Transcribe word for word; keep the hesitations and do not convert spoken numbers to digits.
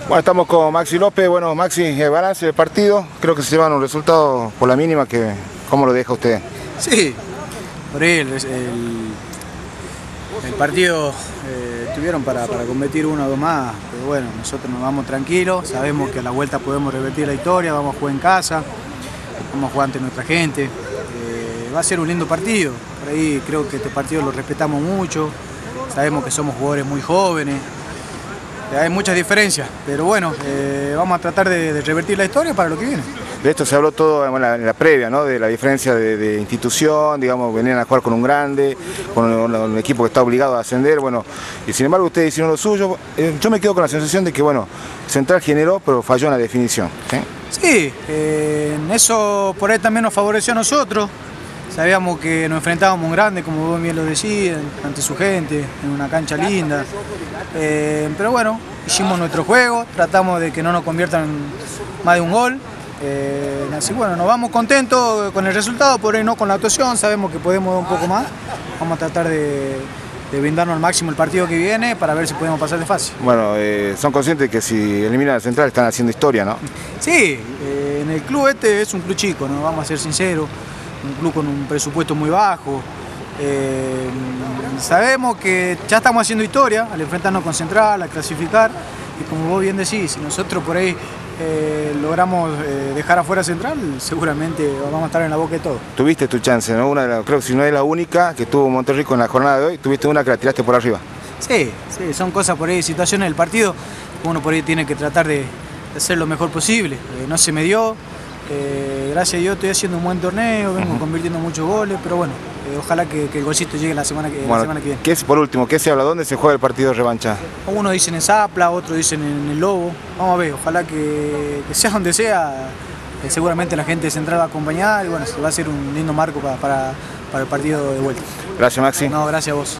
Bueno, estamos con Maxi López. Bueno, Maxi, el balance del partido, creo que se llevan un resultado por la mínima. Que, ¿cómo lo deja usted? Sí, por ahí el, el, el partido eh, tuvieron para, para competir uno o dos más, pero bueno, nosotros nos vamos tranquilos, sabemos que a la vuelta podemos revertir la historia, vamos a jugar en casa, vamos a jugar ante nuestra gente, eh, va a ser un lindo partido, por ahí creo que este partido lo respetamos mucho, sabemos que somos jugadores muy jóvenes. Hay muchas diferencias, pero bueno, eh, vamos a tratar de, de revertir la historia para lo que viene. De esto se habló todo en la, en la previa, ¿no? De la diferencia de, de institución, digamos, venían a jugar con un grande, con un, un equipo que está obligado a ascender, bueno, y sin embargo ustedes hicieron lo suyo. Eh, yo me quedo con la sensación de que, bueno, Central generó, pero falló en la definición, ¿sí? Sí, eh, en eso por ahí también nos favoreció a nosotros. Sabíamos que nos enfrentábamos a un grande, como vos bien lo decís, ante su gente, en una cancha linda. Eh, pero bueno, hicimos nuestro juego, tratamos de que no nos conviertan más de un gol. Eh, así bueno, nos vamos contentos con el resultado, por ahí no con la actuación, sabemos que podemos dar un poco más. Vamos a tratar de, de brindarnos al máximo el partido que viene para ver si podemos pasar de fase. Bueno, eh, son conscientes que si eliminan a Central están haciendo historia, ¿no? Sí, eh, en el club este es un club chico, ¿no? Vamos a ser sinceros. Un club con un presupuesto muy bajo. Eh, sabemos que ya estamos haciendo historia al enfrentarnos con Central, al clasificar, y como vos bien decís, si nosotros por ahí eh, logramos eh, dejar afuera Central, seguramente vamos a estar en la boca de todo. Tuviste tu chance, ¿no? Una de las, creo que si no es la única que tuvo Monterrico en la jornada de hoy, tuviste una que la tiraste por arriba. Sí, sí, son cosas por ahí, situaciones del partido, uno por ahí tiene que tratar de, de hacer lo mejor posible. Eh, no se me dio. Eh, gracias a Dios estoy haciendo un buen torneo, vengo uh-huh. convirtiendo muchos goles, pero bueno, eh, ojalá que, que el golcito llegue la semana que, bueno, la semana que viene. ¿Qué es, por último, qué se habla? ¿Dónde se juega el partido de revancha? Unos dicen en Zapla, otros dicen en el Lobo. Vamos a ver, ojalá que, que sea donde sea, eh, seguramente la gente central va a acompañar y bueno, va a ser un lindo marco para, para, para el partido de vuelta. Gracias, Maxi. No, gracias a vos.